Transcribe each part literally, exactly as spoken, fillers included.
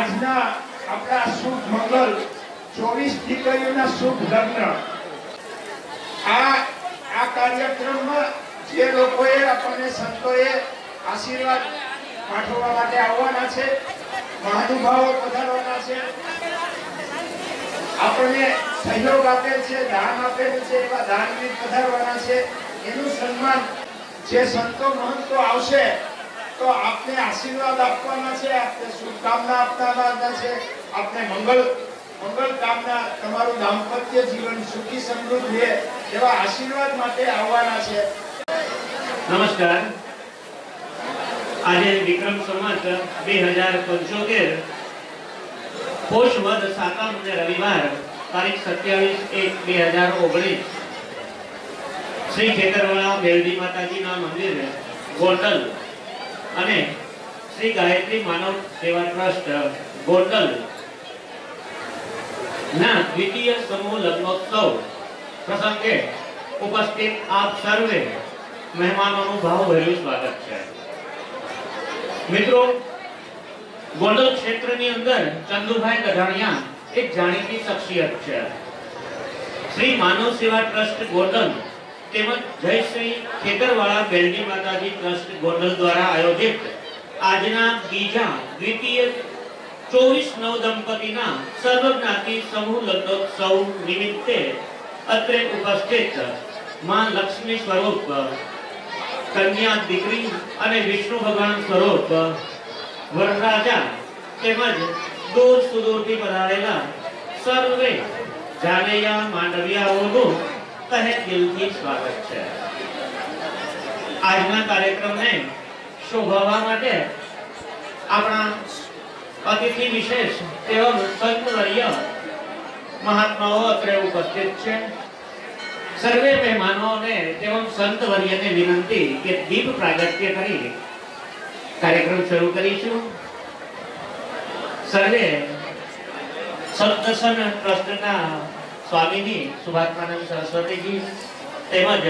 આજના આપણા શુભ મંગલ ચોવીસ દીકરીઓના શુભ લગ્ન આ આ કાર્યક્રમમાં જે લોકોએ આપણને સંતોએ આશીર્વાદ પાઠવવા માટે આવવાના છે, મહાનુભાવો પધારવાના છે, આપણને સહયોગ આપેલ છે, દાન આપેલ છે, એવા દાનવીર પધારવાના છે, એનું સન્માન જે સંતો મહંતો આવશે તો આપને આશીર્વાદ આપવાના છે, આપને શુભકામના આપવાના છે, આપને મંગળ મંગળ કામના, તમારું દાંપત્ય જીવન સુખી સમૃદ્ધ રહે એવા આશીર્વાદ માટે આવવાના છે। નમસ્કાર। આજે વિક્રમ સંવત બે હજાર પંચોતેર પોષ વદ સાતમ અને રવિવાર તારીખ સત્યાવીસ એક બે હજાર ઓગણીસ શ્રી ખેતરવાળા બેલડી માતાજીના મંદિર ગોંડલ અને શ્રી ગાયત્રી માનવ સેવા ટ્રસ્ટ ગોંડલ ના દ્વિતીય સમૂહ લગ્નોત્સવ પ્રસંગે ઉપસ્થિત આપ સર્વે મહેમાનોનું ભાવભર્યું સ્વાગત છે। મિત્રો, ગોંડલ ક્ષેત્રની અંદર ચંદુભાઈ ગઢાણિયા એક જાણીતી શખ્સિયત છે। શ્રી માનવ સેવા ટ્રસ્ટ ગોંડલ તેમજ જય શ્રી ખેતરવાળા બેલડી માતાજી ટ્રસ્ટ ગોંડલ દ્વારા આયોજિત આજના બીજા દ્વિતીય ચોવીસ નવ દંપતીના સર્વજ્ઞાતિ સમૂહ લગ્નોત્સવ નિમિત્તે અત્રે ઉપસ્થિત માં લક્ષ્મી સ્વરૂપ કન્યા દીકરી અને વિષ્ણુ ભગવાન સ્વરૂપ વરરાજા તેમજ દૂર સુદૂરથી પધારેલા સર્વે જાનૈયા માંડવિયાઓનું તહે દિલથી સ્વાગત છે। આજના કાર્યક્રમને શોભાવવા માટે આપણા અતિથિ વિશેષ એવં સંતવર્ય મહાત્માઓ અત્રે ઉપસ્થિત છે। સર્વે મહેમાનોને એવં સંતવર્યને વિનંતી કે દીપ પ્રાગટ્ય કરી કાર્યક્રમ શરૂ કરીશું। સર્વે સપ્તસન ટ્રસ્ટના સ્વામીની સુભાષમાનંદ સરસ્વતીજી તેમજ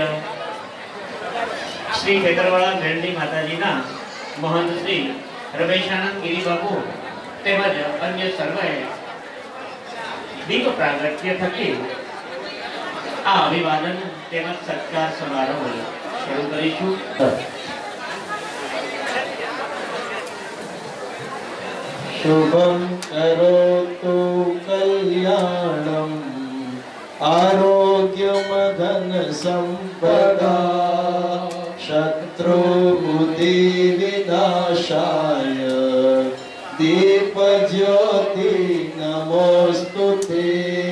શ્રી ખેતરવાળા બેલડી માતાજીના મહંત શ્રી રમેશાનંદ ગિરિબાપુ તેમજ અન્ય સર્વે દીપ પ્રાગટ્ય થકી આ અભિવાદન તેમજ સત્કાર સમારોહ શરૂ કરીશું। શુભમ કરોતુ કલ્યાણમ આરોગ્યમ ધન સંપદા શત્રુ બુદ્ધિ વિનાશાય દીપ જ્યોતિ નમોસ્તુતે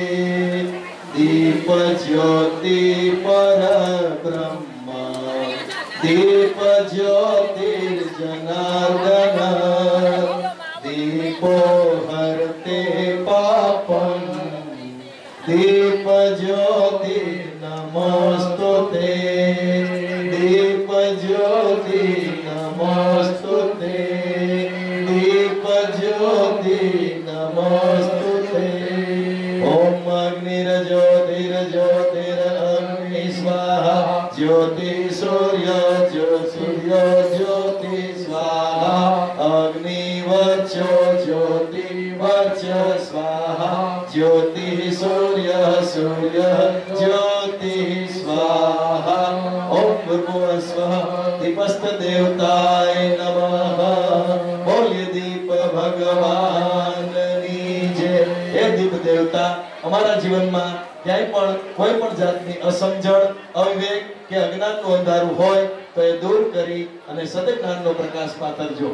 દીપ જ્યોતિ પરબ્રહ્મ દીપ જ્યોતિર્જનાર્દન દીપો હરતે પાપમ દીપ જ્યોતિ નમોસ્તુતે દીપ જ્યોતિ નમોસ્તુતે દીપ જ્યોતિ નમોસ્તુતે ઓમ અગ્નિર્જ્યોતિર્જ્યોતિરગ્નિ સ્વાહા જ્યોતિ સૂર્ય જ્યોતિર્ય જ્યોતિ સ્વાહા અગ્નિ વચ્ચો જ્યોતિ વચ્ચ સ્વાહા જ્યોતિ સૂર્ય સૂર્ય જ્યોતિ સ્વાહા ઓમ ભૂર્ભુવઃ દીપસ્થ દેવતાય નમઃ। બોલ્ય દીપ ભગવાનની જય। હે દીપ દેવતા, અમારા જીવનમાં ક્યાંય પણ કોઈ પણ જાતની અસમજણ, અવિવેક કે અજ્ઞાનનું અંધારું હોય તો એ દૂર કરી અને સદજ્ઞાનનો પ્રકાશ પાથરજો।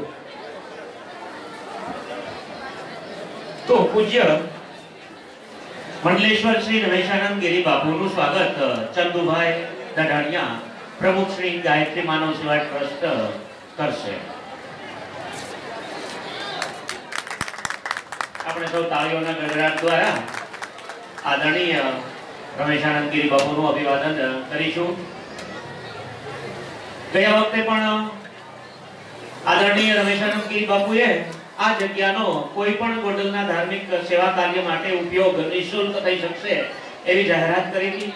તો પૂજ્ય મંડલેશ્વર શ્રી રમેશાનંદ ગિરી બાપુનું સ્વાગત ચંદુભાઈ ગઢાણિયા પ્રમુખ શ્રી ગાયત્રી માનવ સેવા ટ્રસ્ટ કરશે। આપણે સૌ તાળીઓના ગડગડાટ દ્વારા આદરણીય રમેશાનંદ ગિરી બાપુનું અભિવાદન કરીશું। ગયા વખતે પણ આદરણીય રમેશાનંદ ગિરી બાપુએ આ જગ્યાનો કોઈ પણ ગોંડલના ધાર્મિક સેવા કાર્ય માટે ઉપયોગ નિઃશુલ્ક થઈ શકશે એવી જાહેરાત કરી હતી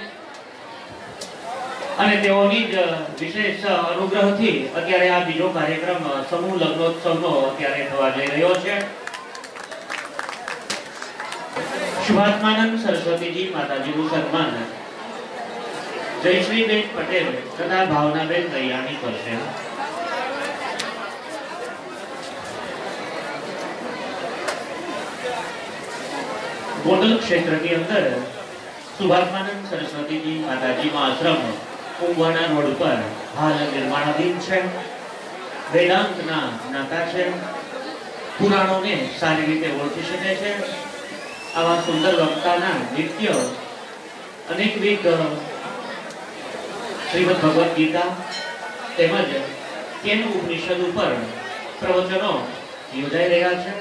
અને તેઓની જ વિશેષ અનુગ્રહથી અત્યારે આ બીજો કાર્યક્રમ સમૂહ લગ્નોત્સવનો અત્યારે થવા જઈ રહ્યો છે। શુભાત્માનંદ સરસ્વતીજી માતાજીનું સન્માન જયશ્રીબેન પટેલ તથા ભાવનાબેન દયાણી કરશે. ગોંડલ ક્ષેત્રની અંદર શુભાત્માનંદ સરસ્વતીજી માતાજીનો આશ્રમ કુંભવાના રોડ પર હાલ નિર્માણાધીન છે. વેદાંતના જ્ઞાતા છે, પુરાણોને સારી રીતે ઓળખી શકે છે. આવા સુંદર વક્તાના નિત્ય અનેકવિધ શ્રીમદ ભગવદ્ ગીતા તેમજ કેન ઉપનિષદ ઉપર પ્રવચનો યોજાઈ રહ્યા છે.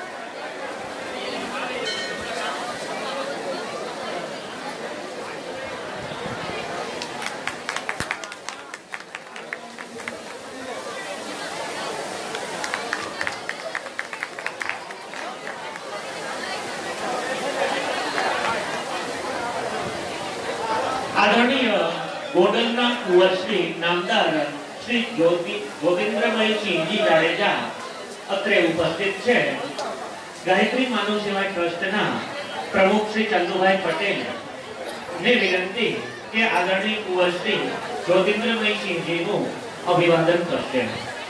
આદરણીય ગોંડલના કુંવરશ્રી નામદાર શ્રી ગોવિંદ્રમયસિંહજી જાડેજા અત્રે ઉપસ્થિત છે. ગાયત્રી માનવ સેવા ટ્રસ્ટના પ્રમુખ શ્રી ચંદુભાઈ પટેલ ને વિનંતી કે આદરણીય કુંવરશ્રી ગોવિંદ્રમયસિંહજીનું અભિવાદન કરશે.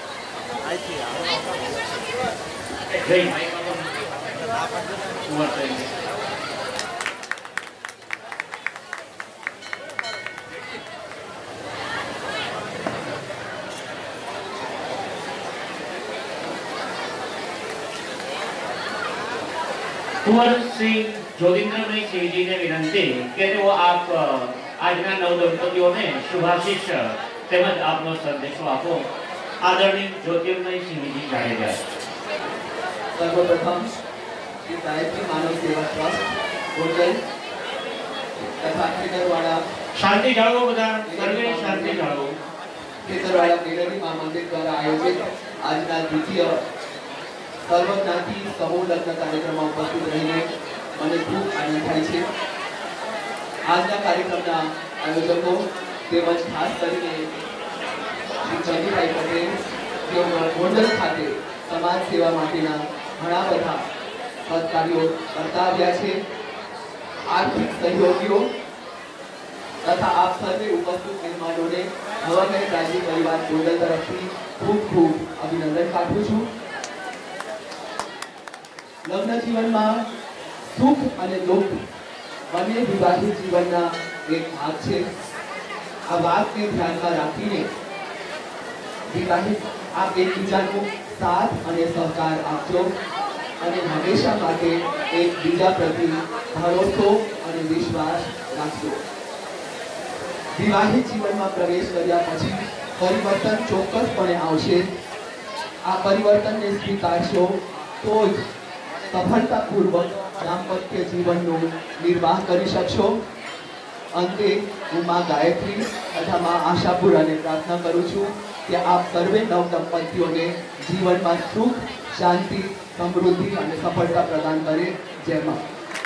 कुंवर श्री जोगिंद्रमय सिंह जी ने विनंती कि वो आप આજના નવ દંપતીઓને શુભાશીષ તેમજ આપનો સંદેશો આપો. આદરણીય જ્યોતિર્મય સિંહજી જાડેજા. સર્વપ્રથમ શ્રી ગાયત્રી માનવ સેવા ટ્રસ્ટ ગોંડલ તથા ખેતરવાડા શાંતિ જાળવો, બધા સર્વે શાંતિ જાળવો. ખેતરવાડા મેલડી મા મંદિર દ્વારા આયોજિત આજના દ્વિતીય સર્વજ્ઞાતિ સમૂહ લગ્ન કાર્યક્રમમાં ઉપસ્થિત રહીને મને ખૂબ આનંદ થાય છે. આજના કાર્યક્રમના આયોજકો તેમજ ખાસ કરીને શ્રી ચંદુભાઈ પટેલ, જેઓ ગોંડલ ખાતે સમાજ સેવા માટેના ઘણા બધા સત્કાર્યો કરતા આવ્યા છે. આર્થિક સહયોગીઓ તથા આપ સર્વે ઉપસ્થિત મહેમાનોને નવગર રાજ્ય પરિવાર ગોંડલ તરફથી ખૂબ ખૂબ અભિનંદન પાઠવું છું. લગ્ન જીવનમાં સુખ અને દુઃખ બંને વિવાહિત જીવનના એક ભાગ છે. આ વાતને ધ્યાનમાં રાખીને વિવાહિત આપ એકબીજાનો સાથ અને સહકાર આપજો અને હંમેશા માટે એકબીજા પ્રતિ ભરોસો અને વિશ્વાસ રાખજો. વિવાહિત જીવનમાં પ્રવેશ કર્યા પછી પરિવર્તન ચોક્કસપણે આવશે. આ પરિવર્તનને સ્વીકારશો તો જ સફળતાપૂર્વક દાંપત્ય જીવનનો નિર્વાહ કરી શકશો. અંતે હું મા ગાયત્રી તથા મા આશાપુરાને પ્રાર્થના કરું છું કે આપ સર્વે નવ દંપતીઓને જીવનમાં સુખ, શાંતિ, સમૃદ્ધિ અને સફળતા પ્રદાન કરે. જય મા.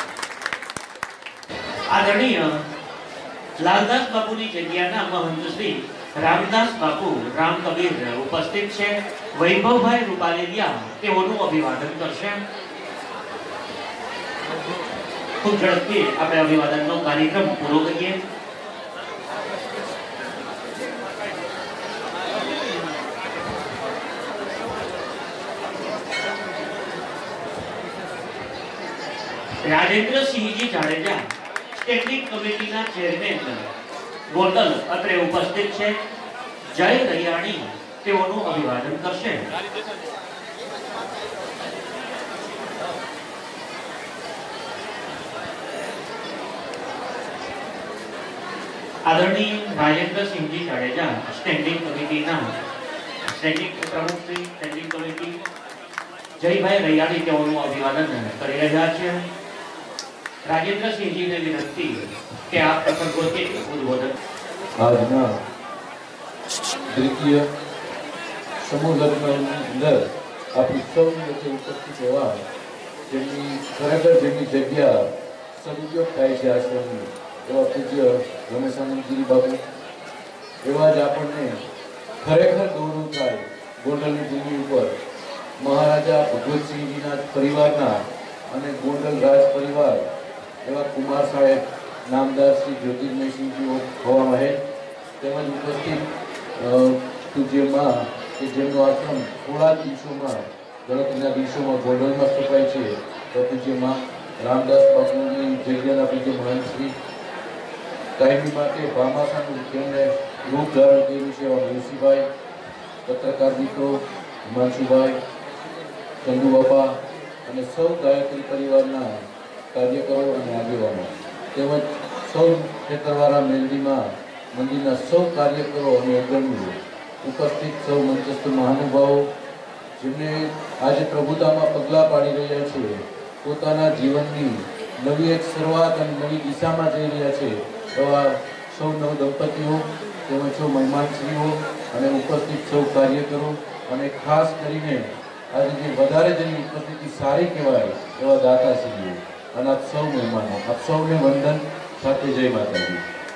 આદરણીય લાલદાસ બાપુની જગ્યાના મહંત શ્રી રામદાસ બાપુ રામ કબીર ઉપસ્થિત છે. વૈભવભાઈ રૂપાલેલિયા તેઓનું અભિવાદન કરશે. ખૂબ ઝડપથી આપણે અભિવાદનનો કાર્યક્રમ પૂરો કરીએ. રાજેન્દ્રસિંહજી જાડેજા સ્ટેન્ડિંગ કમિટીના ચેરમેન ગોંડલ અત્રે ઉપસ્થિત છે. જય રૈયાણી તેઓનું અભિવાદન કરશે. આદરણીય રાજેન્દ્રસિંહજી જાડેજા સ્ટેન્ડિંગ કમિટીના સ્ટેન્ડિંગ પ્રમુખ શ્રી સ્ટેન્ડિંગ કમિટી જયભાઈ રૈયાણી તેઓનું અભિવાદન કરી રહ્યા છે. રાજેન્દ્રસિંહજીને વિનંતી કે આપ પ્રસંગોચિત ઉદ્બોધન. આજના દ્વિતીય સમૂહ લગ્નની અંદર આપણી સૌની વચ્ચે ઉપસ્થિત એવા જેમની ખરેખર જેમની જગ્યા સદુપયોગ થાય છે આશ્રમની એવા પૂજ્ય રમેશાનંદગીરી બાબુ, એવા જ આપણને ખરેખર ગૌરવ થાય ગોંડલની ભૂમિ ઉપર મહારાજા ભગવતસિંહજીના પરિવારના અને ગોંડલ રાજ પરિવાર એવા કુમાર સાહેબ નામદાર શ્રી જ્યોતિર્મયસિંહજી હોવા મહેલ તેમજ ઉપસ્થિત પૂજ્યમાં કે જેમનો આશ્રમ થોડા દિવસોમાં ગણતરીના દિવસોમાં ગોંડલમાં સ્થપાય છે તો પૂજ્યમાં રામદાસ બાપુની જગ્યાના પૂજ્ય મહંત શ્રી કાયમી માટે ભામાસાનું જેમણે રૂપ ધારણ કર્યું છે એવા મયુસીભાઈ, પત્રકાર મિત્રો હિમાંશુભાઈ, ચંદુ બાપા અને સૌ ગાયત્રી પરિવારના કાર્યકરો અને આગેવાનો તેમજ સૌ ખેતરવાળા મેલડીમાં મંદિરના સૌ કાર્યકરો અને અગ્રણીઓ ઉપસ્થિત સૌ મંચસ્થ મહાનુભાવો જેમને આજે પ્રભુતામાં પગલાં પાડી રહ્યા છે, પોતાના જીવનની નવી એક શરૂઆત અને નવી દિશામાં જઈ રહ્યા છે એવા સૌ નવ દંપતીઓ તેમજ સૌ મહેમાનશ્રીઓ અને ઉપસ્થિત સૌ કાર્યકરો અને ખાસ કરીને આજે જે વધારે જેની ઉપસ્થિતિ સારી કહેવાય એવા દાતાશ્રીઓ અને આપ સૌ મહેમાનો આપ સૌને વંદન સાથે જય માતાજી.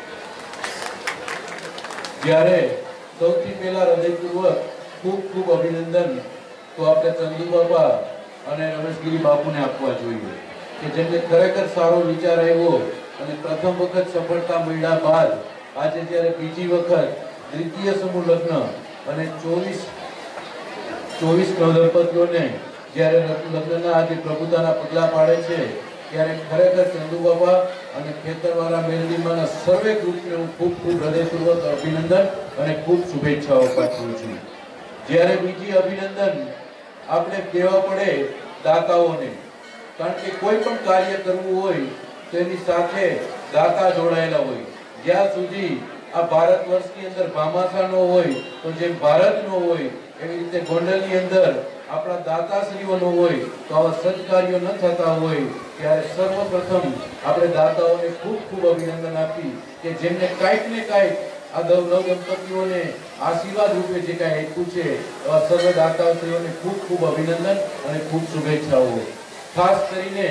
જ્યારે સૌથી પહેલા હૃદયપૂર્વક ખૂબ ખૂબ અભિનંદન તો આપણે ચંદુ બાપા અને રમેશગીરી બાપુને આપવા જોઈએ કે જેમને ખરેખર સારો વિચાર આવ્યો અને પ્રથમ વખત સફળતા મળ્યા બાદ આજે જ્યારે બીજી વખત દ્વિતીય સમૂહ લગ્ન અને ચોવીસ ચોવીસ નવદંપતીઓને જ્યારે લગ્નના આજે પ્રભુતાના પગલા પાડે છે ત્યારે ખરેખર ચંદુ બાબા અને ખેતરવાળા મેલડીમાંના સર્વે ગ્રુપને હું ખૂબ ખૂબ હૃદયપૂર્વક અભિનંદન અને ખૂબ શુભેચ્છાઓ પાઠવું છું. જ્યારે બીજી અભિનંદન આપણે કહેવા પડે દાતાઓને, કારણ કે કોઈ પણ કાર્ય કરવું હોય તેની સાથે દાતા જોડાયેલા હોય. જ્યાં સુધી આ ભારત વર્ષની અંદર ભામાસા નો હોય તો જેમ ભારત નો હોય એવી રીતે ગોંડલની અંદર આપણા દાતાશ્રીઓનો હોય તો આવા સત્કાર્યો ન થતા હોય ત્યારે સર્વપ્રથમ આપણે દાતાઓને ખૂબ ખૂબ અભિનંદન આપી કે જેમને કાંઈક ને કાંઈક આ નવ દંપતીઓને આશીર્વાદ રૂપે જે કાંઈ આપ્યું છે એવા સર્વ દાતાશ્રીઓને ખૂબ ખૂબ અભિનંદન અને ખૂબ શુભેચ્છાઓ. ખાસ કરીને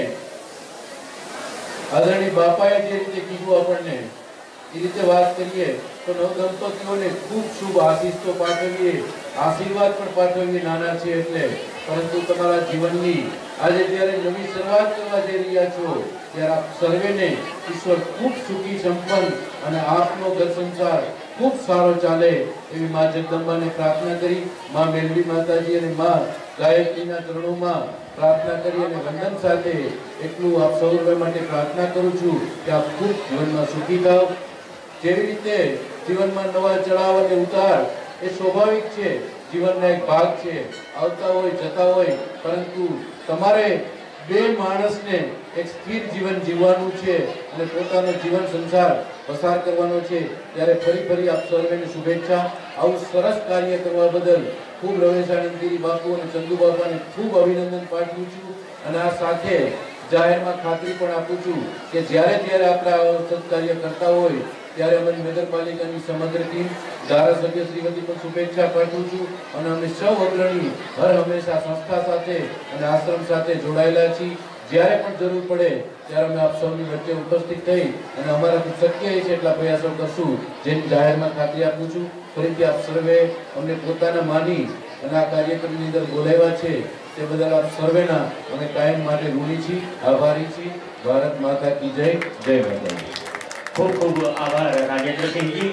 આદરણીય બાપાએ જે રીતે કીધું આપણને એ રીતે વાત કરીએ તો નવ દંપતીઓને ખૂબ શુભ આશીષ તો પાઠવીએ, આશીર્વાદ પણ પાઠવીએ નાના છે એટલે, પરંતુ તમારા જીવનની આજે જ્યારે નવી શરૂઆત કરવા જઈ રહ્યા છો ત્યારે આપ સર્વેને ઈશ્વર ખૂબ સુખી સંપન્ન અને આપનો ઘર સંસાર ખૂબ સારો ચાલે એવી મા જગદંબાને પ્રાર્થના કરી, મા મેલડી માતાજી અને મા ગાયત્રીના ચરણોમાં પ્રાર્થના કરી અને વંદન સાથે એટલું આપ સૌ માટે પ્રાર્થના કરું છું કે આપ ખૂબ જીવનમાં સુખી થાઓ. જેવી રીતે જીવનમાં નવા ચડાવ અને ઉતાર એ સ્વાભાવિક છે, જીવનનો એક ભાગ છે, આવતા હોય જતા હોય, પરંતુ તમારે બે માણસને એક સ્થિર જીવન જીવવાનું છે અને પોતાનો જીવન સંસાર પસાર કરવાનો છે. ત્યારે ફરી ફરી આપ સર્વેને શુભેચ્છા. આવું સરસ કાર્ય કરવા બદલ ખૂબ રમેશાનંદગીરી બાપુ અને ચંદુ બાપાને ખૂબ અભિનંદન પાઠવું છું અને આ સાથે જાહેરમાં ખાતરી પણ આપું છું કે જ્યારે જ્યારે આપણે આવા સત્કાર્ય કરતા હોય ત્યારે અમારી નગરપાલિકાની સમગ્ર ટીમ ધારાસભ્ય શ્રીમતી પણ શુભેચ્છા પાઠવું છું અને અમે સૌ અગ્રણી હર હંમેશા સંસ્થા સાથે અને આશ્રમ સાથે જોડાયેલા છીએ. જ્યારે પણ જરૂર પડે ત્યારે અમે આપ સૌની વચ્ચે ઉપસ્થિત થઈ અને અમારાથી શક્ય છે એટલા પ્રયાસો કરશું, જેની જાહેરમાં ખાતરી આપું છું. ફરીથી આપ સર્વે અમને પોતાના માની અને આ કાર્યક્રમની અંદર બોલાવ્યા છે તે બદલ આપ સર્વેના અમે કાયમ માટે ઋણી છીએ, આભારી છીએ. ભારત માતા કી જય. જય માતાજી. ખૂબ ખૂબ આભાર રાજેન્દ્રસિંહજી.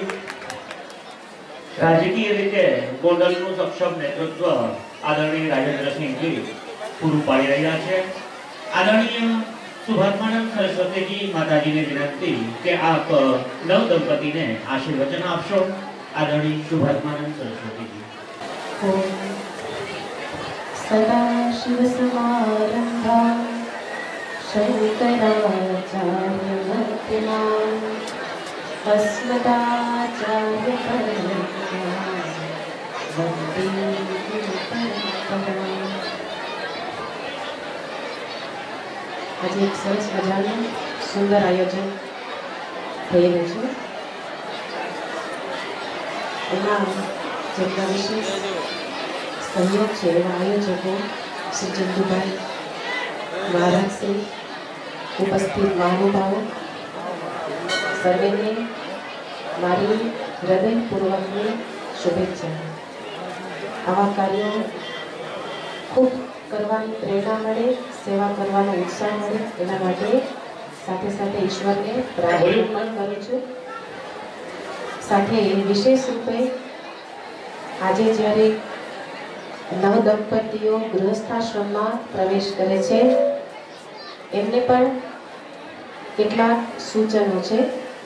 રાજકીય રીતે ગોંડલનું સક્ષમ નેતૃત્વ આદરણીય રાજેન્દ્રસિંહજી પૂરું પાડી રહ્યા છે. આદરણીય સુભાષમાનંદ સરસ્વતીજી માતાજીને વિનંતી કે આપ નવ દંપતીને આશીર્વચન આપશો. આદરણીય સુભાષમાનંદ સરસ્વતીજી. સદા શિવ સમારંભા શંકરાચાર્ય મધ્યમાં अस्मदाचार्य परम्परां वन्दे परम्परां. આજે એક સરસ મજાનું સુંદર આયોજન થઈ રહ્યું છે. એમાં જેમના વિશેષ સહયોગ છે એવા આયોજકો શ્રી ચંદુભાઈ, મહારાજ શ્રી, ઉપસ્થિત મહાનુભાવો સર્વેને મારી હૃદયપૂર્વકની શુભેચ્છા. આવા કાર્યો ખૂબ કરવાની પ્રેરણા મળે, સેવા કરવાનો ઉત્સાહ મળે એના માટે સાથે સાથે ઈશ્વરને પ્રાર્થના પણ કરું છું. સાથે વિશેષ રૂપે આજે જ્યારે નવ દંપતીઓ ગૃહસ્થાશ્રમમાં પ્રવેશ કરે છે એમને પણ કેટલાક સૂચનો છે.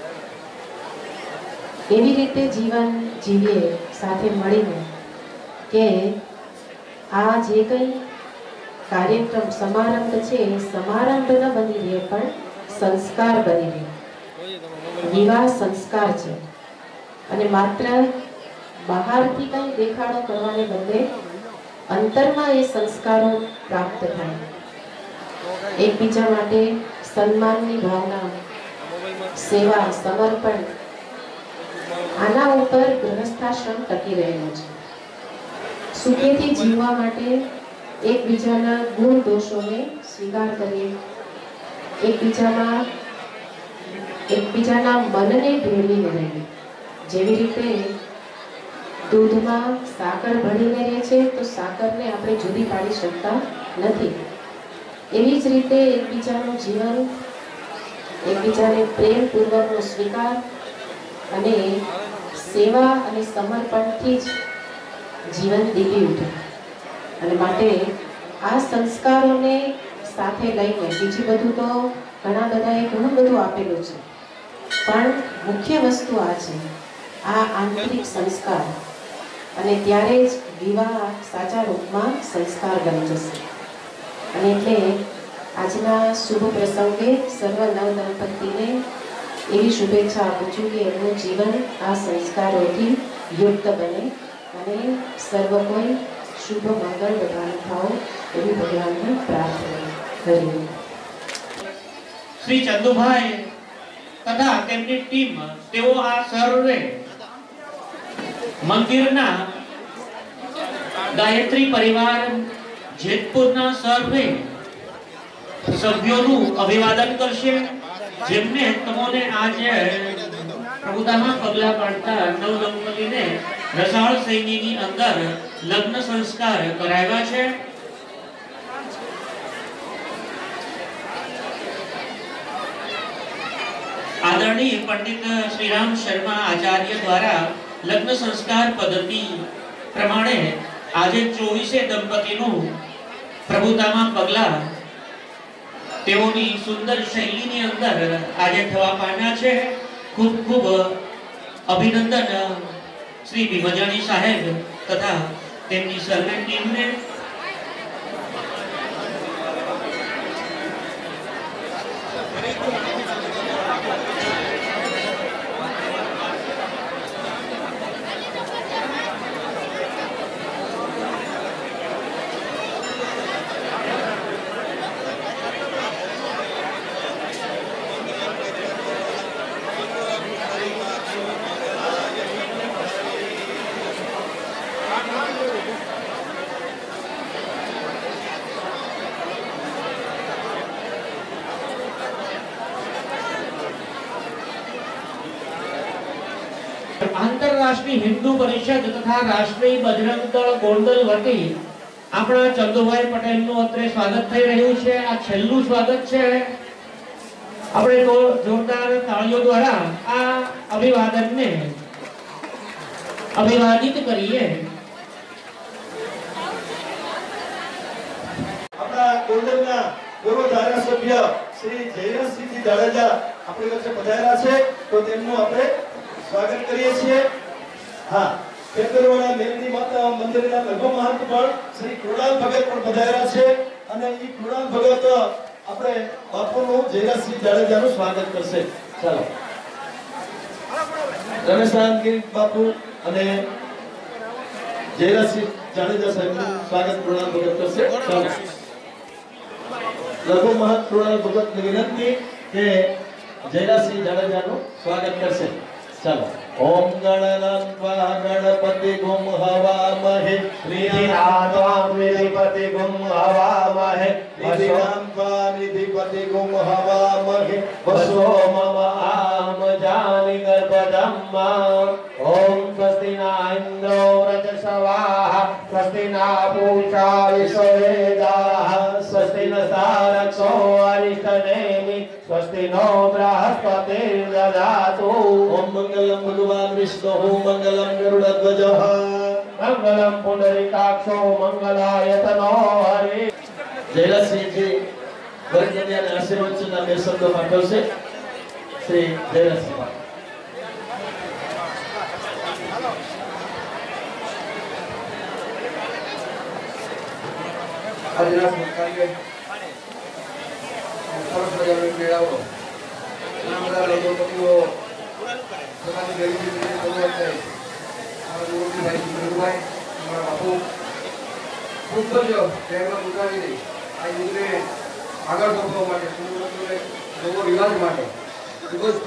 એવી રીતે જીવન જીવીએ સાથે મળીને કે આ જે કંઈ કાર્યક્રમ સમારંભ છે એ સમારંભ ન બની રહે પણ સંસ્કાર બની રહે. વિવાહ સંસ્કાર છે અને માત્ર બહારથી કંઈ દેખાડો કરવાને બદલે અંતરમાં એ સંસ્કારો પ્રાપ્ત થાય. એકબીજા માટે સન્માનની ભાવના, સેવા, સમર્પણ, આના ઉપર ગૃહસ્થાશ્રમ ટકી રહેલો છે. સુખેથી જીવવા માટે એકબીજાના ગુણ દોષોને સ્વીકાર કરીએ, એકબીજામાં એકબીજાના મનને ભેળવીને રહીએ. જેવી રીતે દૂધમાં સાકર ભળીને રહે છે તો સાકરને આપણે જુદી પાડી શકતા નથી. એવી જ રીતે એકબીજાનું જીવન, એકબીજાને પ્રેમપૂર્વકનો સ્વીકાર અને સેવા અને સમર્પણથી જ જીવન દીવી ઉઠે. અને માટે આ સંસ્કારોને સાથે લઈને બીજું બધું તો ઘણા બધાએ ઘણું બધું આપેલું છે, પણ મુખ્ય વસ્તુ આ છે, આ આંતરિક સંસ્કાર. અને ત્યારે જ વિવાહ સાચા રૂપમાં સંસ્કાર બની જશે. અને એટલે આજના શુભ પ્રસંગે સર્વ નવ દંપતીને એવી શુભેચ્છા આપું છું કે એમનું જીવન આ સંસ્કારોથી યુક્ત બને અને સર્વ કોઈ શુભ મંગળ બધાને થાઓ એવી ભગવાનને પ્રાર્થના કરીએ. શ્રી ચંદુભાઈ તથા તેમની ટીમ તેઓ આ સર્વે મંદિરના ગાયત્રી પરિવાર જેતપુરના સર્વે સભ્યોનું અભિવાદન કરશે, જેમને તમોને આજે પ્રભુતામાં પગલા પાડતા નવ દંપતીને રસાળ સૈનીની અંદર લગ્ન સંસ્કાર કરાવ્યા છે. આદરણીય પંડિત શ્રીરામ શર્મા આચાર્ય દ્વારા લગ્ન સંસ્કાર પદ્ધતિ પ્રમાણે આજે ચોવીસે દંપતીનું પ્રભુતામાં પગલા તેઓની સુંદર શૈલીની અંદર આજે થવા પામ્યા છે. ખૂબ ખૂબ અભિનંદન શ્રી ભીમજાની સાહેબ તથા તેમની સર્વે ટીમને. આંતરરાષ્ટ્રીય હિન્દુ પરિષદ તથા રાષ્ટ્રીય બજરંગ દળ ગોંડલ વતી આપણા ચંદુભાઈ પટેલનું અત્રે સ્વાગત થઈ રહ્યું છે. આ છેલ્લું સ્વાગત છે. આપણે તો જોરદાર તાળીઓ દ્વારા આ અભિવાદનને અભિવાદિત કરીએ. આપણા ગોંડલના પૂર્વ ધારાસભ્ય શ્રી જયરાજસિંહજી જાડેજા આપણી વચ્ચે પધાર્યા છે, તો તેમનું આપણે સ્વાગત કરીએ છીએ. હા, ખેતરવાડા મેલની માતા મંદિરના લઘુ મહંત પણ શ્રી કૃણાલ ભગત પણ પધાર્યા છે અને ઈ કૃણાલ ભગત આપણે બાપુનું જયરાજસિંહ જાડેજાનું સ્વાગત કરશે. ચાલો રમેશાનંદ ગીરી બાપુ અને જયરાજસિંહ જાડેજા સાહેબનું સ્વાગત કૃણાલ ભગત કરશે. ચાલો લઘુ મહંત કૃણાલ ભગતની વિનંતી કે જયરાજસિંહ જાડેજાનું સ્વાગત કરશે. चलो ओम गणनात्वा गणपति गुम हवामहे श्रीनाथ्वा निधिपति गुम हवामहे निधिनाथ्वा निधिपति गुम हवामहे वसो मम आम जानि गर्भधम्मा ओम स्वस्ति न इन्द्रो व्रजसवाः स्वस्ति न पूषा विश्ववेदाः स्वस्ति न सारक्षो अरिष्टनेमि स्वस्ति स्वस्ति नो बृहस्पतिर्दधातु ओम मंगलम भगवान विष्णु मंगलम गरुड़ध्वजः मंगलम पुंडरीकाक्षो मंगलायतनो हरि જયરાજસિંહજી વરકન્યાને આશીર્વાદ છે બે શબ્દો પાઠવશે શ્રી જયરાજસિંહ આજના સરકારીએ સરસ મજાનો મેળાવો ઘણા બધા લઘુપતિઓ પોતાની ગરીબી રીતે શરૂઆત કરી મારા ગુરુજીભાઈ સુરેશભાઈ મારા બાપુ ખૂબ જ પ્રેમમાં ઉતારી દઈ આ યુગને આગળ ધપાવવા માટે સુરતને નવો રિવાજ માટે ખૂબ જ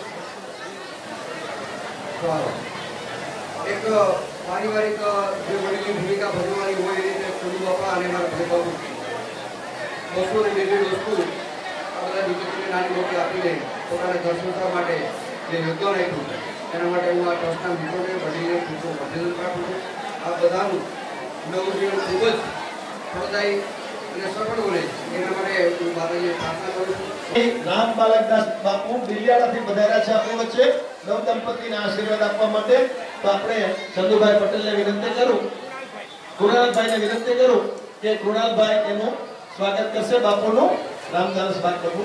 એક પારિવારિક જે વડીલની ભૂમિકા ભજવવાની હોય એ રીતે ચંદુ બાપા અને મારા ભાઈ બાપુ બસો ને બે વસ્તુ આ બધા દીકરીને નાની મોટી આપીને પોતાના ઘર સંસાર માટે જે યોગદાન આપ્યું એના માટે હું આ ટ્રસ્ટના મિત્રોને વડીલને ખૂબ અભિનંદન પાઠવું છું આ બધાનું નવું જીવન ખૂબ જ ફળદાયી અને સફળ બને એના માટે હું માતાજીને પ્રાર્થના કરું છું રામ બાલકદાસ બાપુ દિલિયાળાથી પધાર્યા છે આપણી વચ્ચે નવ દંપતીના આશીર્વાદ આપવા માટે તો આપણે ચંદુભાઈ પટેલને વિનંતી કરું કૃણાલભાઈને વિનંતી કરું કે કૃણાલભાઈ એનું સ્વાગત કરશે બાપુનું રામદાસ બાપુ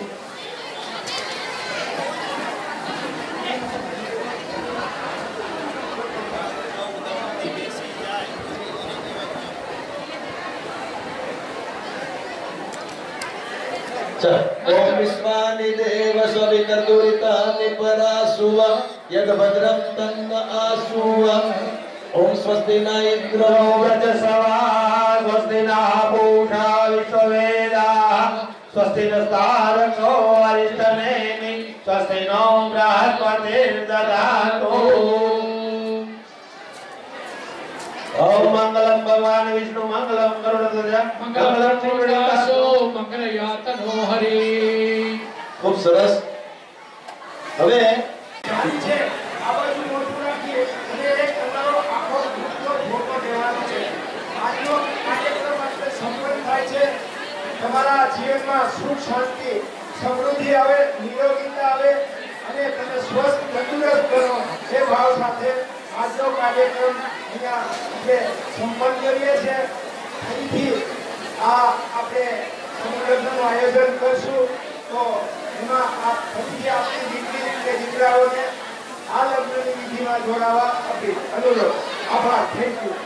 ओम विश्वानि देव सवितर्दुरितानि परासुवा यद भद्रं तन्न आसुवा ओम स्वस्ति न इंद्रो व्रजसवा स्वस्ति नः पूषा विश्ववेदाः स्वस्ति नस्तारको अरिष्टनेमि स्वस्ति नो बृहस्पतिर्दधातु ओम मंगलम भगवान विष्णु मंगलम गरुड़ध्वज मंगलम पुंडरीकाक्षो मंगलयातनो हरि खूब सरस હવે છે આ બાજુ મોટું રાખીએ અને એક તમારો આખો ગ્રુપનો ફોટો લેવાનો છે આજનો કાર્યક્રમ આપણે સંપન્ન થાય છે તમારા જીવનમાં સુખ શાંતિ સમૃદ્ધિ આવે નિરોગીતા આવે અને તમે સ્વસ્થ તંદુરસ્ત બનો એ ભાવ સાથે આજનો કાર્યક્રમ અહીંયા આપણે સંપન્ન કરીએ છીએ અહીંથી આ આપણે સમુદ્રનું આયોજન કરશું તો એમાં આપ ફરીથી આપણી દીકરી કે દીકરાઓને આ લગ્નની વિધિમાં જોડાવા અપીલ અનુરોધ આભાર થેન્ક યુ